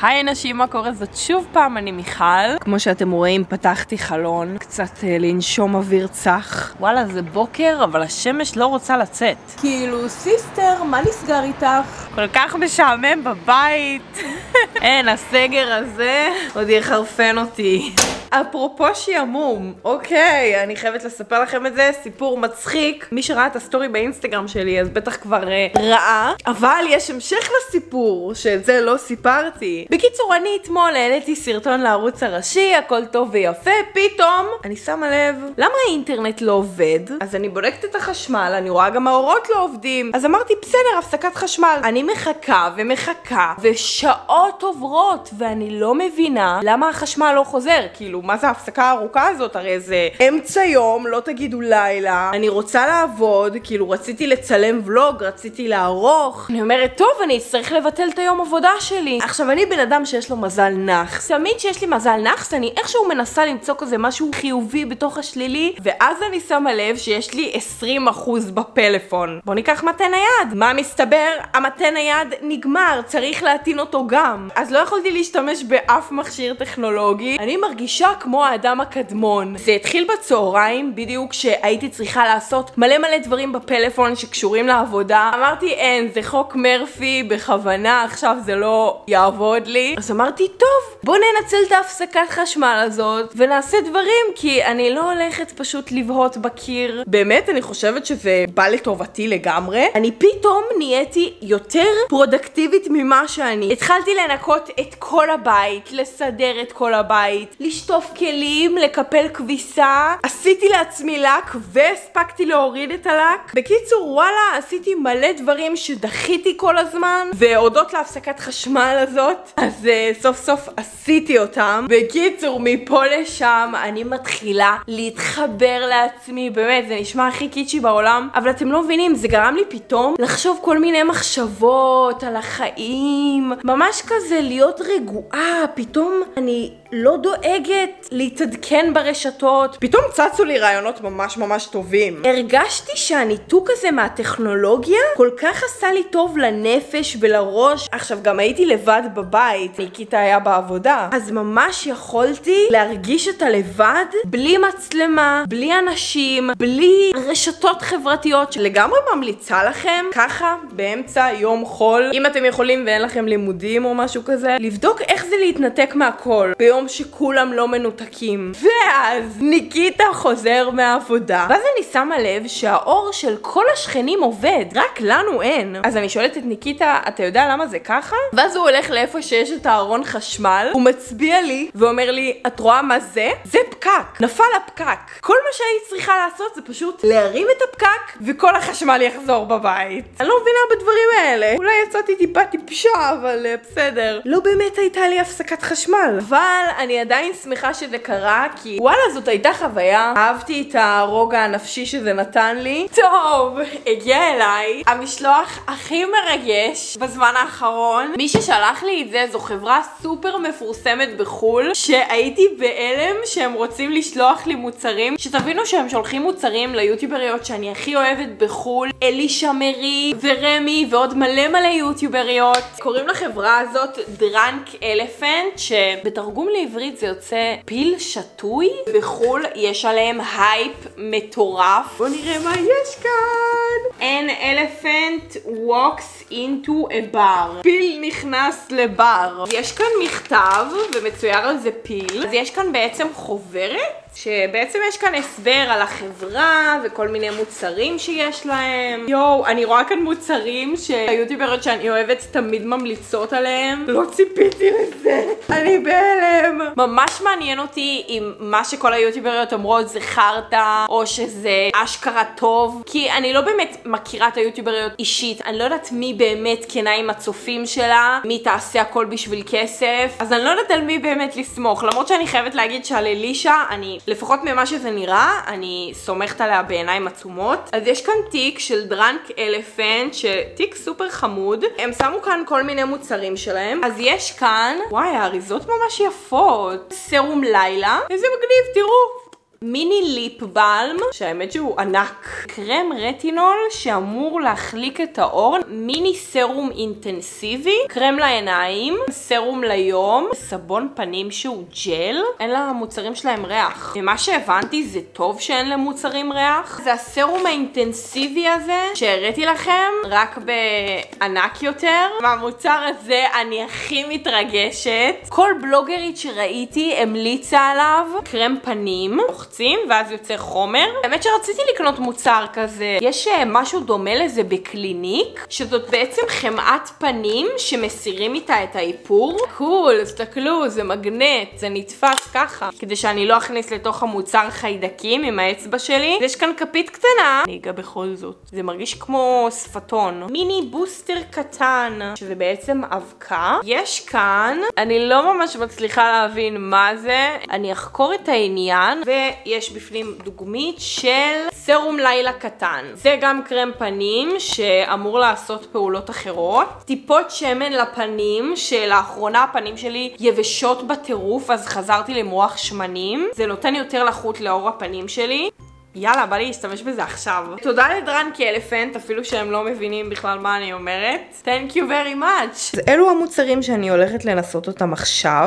היי אנשים, מה קורה? זאת שוב פעם, אני מיכל. כמו שאתם רואים, פתחתי חלון, קצת לנשום אוויר צח. וואלה, זה בוקר, אבל השמש לא רוצה לצאת. כאילו, סיסטר, מה נסגר איתך? כל כך משעמם בבית. אין, הסגר הזה עוד יחרפן אותי. אפרופו שיעמום, אוקיי, אני חייבת לספר לכם את זה, סיפור מצחיק. מי שראה את הסטורי באינסטגרם שלי אז בטח כבר ראה, אבל יש המשך לסיפור שאת זה לא סיפרתי. בקיצור, אני אתמול העליתי סרטון לערוץ הראשי, הכל טוב ויפה, פתאום אני שמה לב, למה האינטרנט לא עובד? אז אני בודקת את החשמל, אני רואה גם האורות לא עובדים, אז אמרתי בסדר, הפסקת חשמל. אני מחכה ומחכה ושעות עוברות ואני לא מבינה למה החשמל לא חוזר. כאילו, מה זה ההפסקה הארוכה הזאת? הרי זה אמצע יום, לא תגידו לילה. אני רוצה לעבוד, כאילו רציתי לצלם ולוג, רציתי לערוך. אני אומרת, טוב, אני אצטרך לבטל את היום עבודה שלי. עכשיו, אני בן אדם שיש לו מזל נחס. תמיד שיש לי מזל נחס, אני איכשהו מנסה למצוא כזה משהו חיובי בתוך השלילי, ואז אני שמה לב שיש לי 20% בפלאפון. בוא ניקח מטה נייד. מה מסתבר? המטה נייד נגמר, צריך להטעין אותו גם. אז לא יכולתי להשתמש באף מכשיר טכנולוגי. אני מרגישה כמו האדם הקדמון. זה התחיל בצהריים, בדיוק שהייתי צריכה לעשות מלא דברים בפלאפון שקשורים לעבודה. אמרתי, אין, זה חוק מרפי, בכוונה, עכשיו זה לא יעבוד לי. אז אמרתי, טוב, בוא ננצל את ההפסקת חשמל הזאת ונעשה דברים, כי אני לא הולכת פשוט לבהות בקיר. באמת, אני חושבת שזה בא לטובתי לגמרי. אני פתאום נהייתי יותר פרודקטיבית ממה שאני. התחלתי לנקות את כל הבית, לסדר את כל הבית, לשטוף כלים, לקפל כביסה, עשיתי לעצמי לק והספקתי להוריד את הלק. בקיצור, וואלה, עשיתי מלא דברים שדחיתי כל הזמן, והודות להפסקת חשמל הזאת, אז סוף סוף עשיתי אותם. בקיצור, מפה לשם אני מתחילה להתחבר לעצמי, באמת, זה נשמע הכי קיצ'י בעולם, אבל אתם לא מבינים, זה גרם לי פתאום לחשוב כל מיני מחשבות על החיים, ממש כזה להיות רגועה. פתאום אני לא דואגת להתעדכן ברשתות, פתאום צצו לי רעיונות ממש טובים. הרגשתי שהניתוק הזה מהטכנולוגיה כל כך עשה לי טוב לנפש ולראש. עכשיו, גם הייתי לבד בבית, ניקיטה היה בעבודה, אז ממש יכולתי להרגיש את הלבד בלי מצלמה, בלי אנשים, בלי רשתות חברתיות, שלגמרי ממליצה לכם ככה באמצע יום חול, אם אתם יכולים ואין לכם לימודים או משהו כזה, לבדוק איך זה להתנתק מהכל ביום שכולם לא מנותקים. ואז ניקיטה חוזר מהעבודה, ואז אני שמה לב שהאור של כל השכנים עובד, רק לנו אין. אז אני שואלת את ניקיטה, אתה יודע למה זה ככה? ואז הוא הולך לאיפה שיש את הארון חשמל, הוא מצביע לי ואומר לי, את רואה מה זה? זה פקק, נפל הפקק. כל מה שהיית צריכה לעשות זה פשוט להרים את הפקק וכל החשמל יחזור בבית. אני לא מבינה בדברים האלה, אולי יצאתי טיפה טיפשה, אבל בסדר. לא באמת הייתה לי הפסקת חשמל, אבל אני עדיין שמחה שזה קרה, כי וואלה, זאת הייתה חוויה. אהבתי את הרוגע הנפשי שזה נתן לי. טוב, הגיע אליי המשלוח הכי מרגש בזמן האחרון. מי ששלח לי את זה זו חברה סופר מפורסמת בחול, שהייתי בהלם שהם רוצים לשלוח לי מוצרים. שתבינו שהם שולחים מוצרים ליוטיובריות שאני הכי אוהבת בחול, אלישה מרי ורמי ועוד מלא יוטיובריות. קוראים לחברה הזאת דרנק אלפנט, שבתרגום לעברית זה יוצא פיל שטוי. בחול יש עליהם הייפ מטורף. בואו נראה מה יש כאן. An elephant walks into a bar. פיל נכנס לבר. יש כאן מכתב ומצויר על זה פיל. אז יש כאן בעצם חוברת, שבעצם יש כאן הסבר על החברה וכל מיני מוצרים שיש להם. יואו, אני רואה כאן מוצרים שהיוטיובריות שאני אוהבת תמיד ממליצות עליהם. לא ציפיתי לזה. אני בהלם. ממש מעניין אותי אם מה שכל היוטיובריות אומרות זה חרטה, או שזה אשכרה טוב. כי אני לא באמת מכירה את היוטיובריות אישית. אני לא יודעת מי באמת כנה עם הצופים שלה, מי תעשה הכל בשביל כסף. אז אני לא יודעת על מי באמת לסמוך. למרות שאני חייבת להגיד שעל אלישה, אני לפחות ממה שזה נראה, אני סומכת עליה בעיניים עצומות. אז יש כאן תיק של דרנק אלפנט, שתיק סופר חמוד. הם שמו כאן כל מיני מוצרים שלהם. אז יש כאן, וואי, האריזות ממש יפות. סרום לילה. איזה מגניב, תראו. מיני ליפ בלם, שהאמת שהוא ענק. קרם רטינול שאמור להחליק את האור. מיני סרום אינטנסיבי. קרם לעיניים. סרום ליום. סבון פנים שהוא ג'ל. אין למוצרים שלהם ריח. ומה שהבנתי זה טוב שאין למוצרים ריח. זה הסרום האינטנסיבי הזה שהראיתי לכם, רק בענק יותר. מהמוצר הזה אני הכי מתרגשת. כל בלוגרית שראיתי המליצה עליו. קרם פנים. ואז יוצא חומר. באמת שרציתי לקנות מוצר כזה. יש משהו דומה לזה בקליניק, שזאת בעצם חמאת פנים שמסירים איתה את האיפור. קול, תסתכלו, זה מגנט, זה נתפס ככה. כדי שאני לא אכניס לתוך המוצר חיידקים עם האצבע שלי. יש כאן כפית קטנה. אני אגע בכל זאת. זה מרגיש כמו שפתון. מיני בוסטר קטן, שזה בעצם אבקה. יש כאן, אני לא ממש מצליחה להבין מה זה. אני אחקור את העניין, יש בפנים דוגמית של סרום לילה קטן. זה גם קרם פנים שאמור לעשות פעולות אחרות. טיפות שמן לפנים, שלאחרונה הפנים שלי יבשות בטירוף, אז חזרתי למרוח שמנים. זה נותן יותר לחות לאור הפנים שלי. יאללה, בא לי להשתמש בזה עכשיו. תודה לדרנקי אלפנט, אפילו שהם לא מבינים בכלל מה אני אומרת. Thank you very much. אז אלו המוצרים שאני הולכת לנסות אותם עכשיו.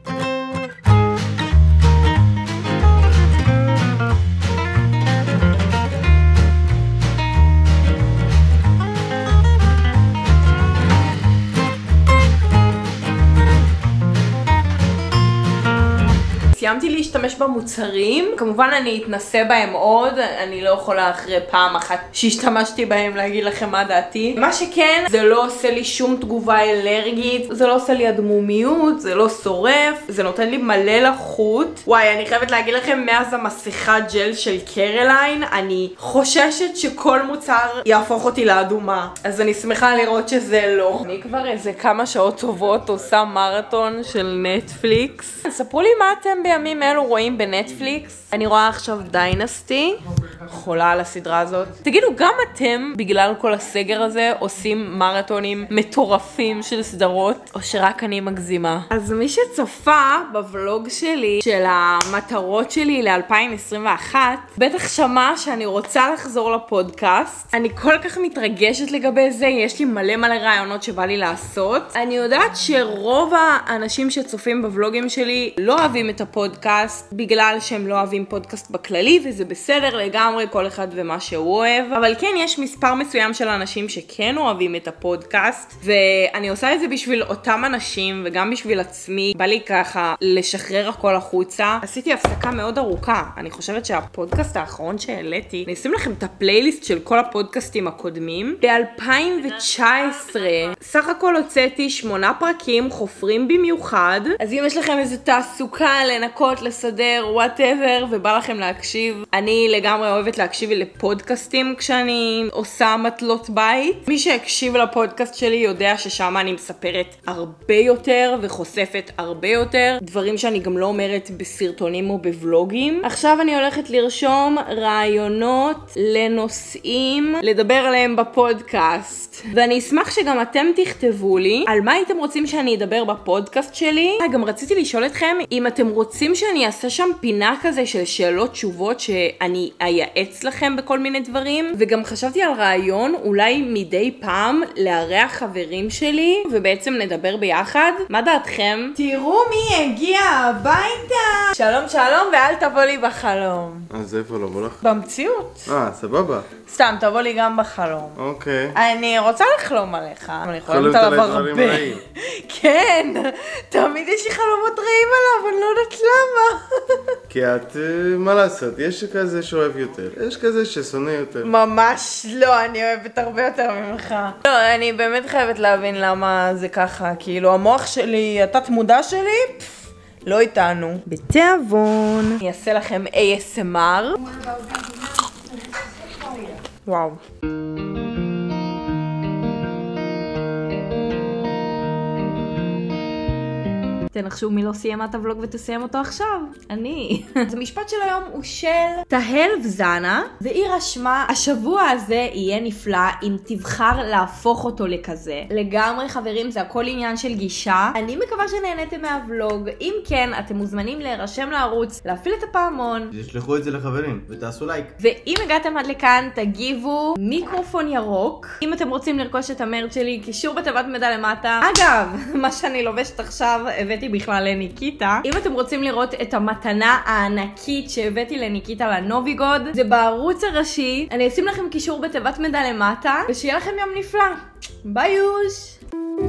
סיימתי להשתמש במוצרים, כמובן אני אתנסה בהם עוד, אני לא יכולה אחרי פעם אחת שהשתמשתי בהם להגיד לכם מה דעתי. מה שכן, זה לא עושה לי שום תגובה אלרגית, זה לא עושה לי אדמומיות, זה לא שורף, זה נותן לי מלא לחות. וואי, אני חייבת להגיד לכם, מאז המסכה ג'ל של קרליין, אני חוששת שכל מוצר יהפוך אותי לאדומה. אז אני שמחה לראות שזה לא. אני כבר איזה כמה שעות טובות עושה מרתון של נטפליקס. ספרו לי מה אתם בימים אלו רואים בנטפליקס. אני רואה עכשיו דיינסטי, חולה על הסדרה הזאת. תגידו, גם אתם בגלל כל הסגר הזה עושים מרתונים מטורפים של סדרות, או שרק אני מגזימה? אז מי שצופה בוולוג שלי של המטרות שלי ל-2021 בטח שמע שאני רוצה לחזור לפודקאסט. אני כל כך מתרגשת לגבי זה, יש לי מלא רעיונות שבא לי לעשות. אני יודעת שרוב האנשים שצופים בוולוגים שלי לא אוהבים את הפודקאסט בגלל שהם לא אוהבים פודקאסט בכללי, וזה בסדר לגמרי, כל אחד ומה שהוא אוהב. אבל כן, יש מספר מסוים של אנשים שכן אוהבים את הפודקאסט, ואני עושה את זה בשביל אותם אנשים וגם בשביל עצמי. בא לי ככה לשחרר הכל החוצה. עשיתי הפסקה מאוד ארוכה. אני חושבת שהפודקאסט האחרון שהעליתי, אני אשים לכם את הפלייליסט של כל הפודקאסטים הקודמים. ב-2019 סך הכל הוצאתי 8 פרקים חופרים במיוחד. אז אם יש לכם איזו תעסוקה לנקות, לסדר, whatever, ובא לכם להקשיב, אני לגמרי אוהבת להקשיב לפודקאסטים כשאני עושה מטלות בית. מי שהקשיב לפודקאסט שלי יודע ששם אני מספרת הרבה יותר וחושפת הרבה יותר דברים שאני גם לא אומרת בסרטונים או בוולוגים. עכשיו אני הולכת לרשום רעיונות לנושאים לדבר עליהם בפודקאסט, ואני אשמח שגם אתם תכתבו לי על מה הייתם רוצים שאני אדבר בפודקאסט שלי. גם רציתי לשאול אתכם אם אתם רוצים שאני אעשה שם פינה כזה של שאלות תשובות שאני אייעץ לכם בכל מיני דברים, וגם חשבתי על רעיון אולי מדי פעם לארח חברים שלי ובעצם נדבר ביחד. מה דעתכם? תראו מי הגיע הביתה. שלום שלום, ואל תבוא לי בחלום. אז איפה לבוא לך? במציאות. סבבה. סתם, תבוא לי גם בחלום. אוקיי. אני רוצה לחלום עליך. אני חלמת עליי דברים רעים. כן, תמיד יש לי חלומות רעים עליו, אני לא יודעת למה. כי את, מה לעשות, יש כזה שאוהב יותר, יש כזה ששונא יותר. ממש לא, אני אוהבת הרבה יותר ממך. לא, אני באמת חייבת להבין למה זה ככה. כאילו, המוח שלי, התת מודע שלי, לא איתנו. בתיאבון. אני אעשה לכם ASMR. וואו. תנחשו מי לא סיים את הוולוג ותסיים אותו עכשיו? אני. אז המשפט של היום הוא של תהל וזנה, והיא רשמה, השבוע הזה יהיה נפלא אם תבחר להפוך אותו לכזה. לגמרי חברים, זה הכל עניין של גישה. אני מקווה שנהניתם מהוולוג. אם כן, אתם מוזמנים להירשם לערוץ, להפעיל את הפעמון. תשלחו את זה לחברים ותעשו לייק. ואם הגעתם עד לכאן, תגיבו מיקרופון ירוק. אם אתם רוצים לרכוש את המרץ שלי, קישור בתיבת מידע למטה. אגב, מה שאני לובשת עכשיו הבאתי בכלל לניקיטה. אם אתם רוצים לראות את המתנה הענקית שהבאתי לניקיטה לנוביגוד, זה בערוץ הראשי. אני אשים לכם קישור בתיבת מידע למטה, ושיהיה לכם יום נפלא. ביי יוש!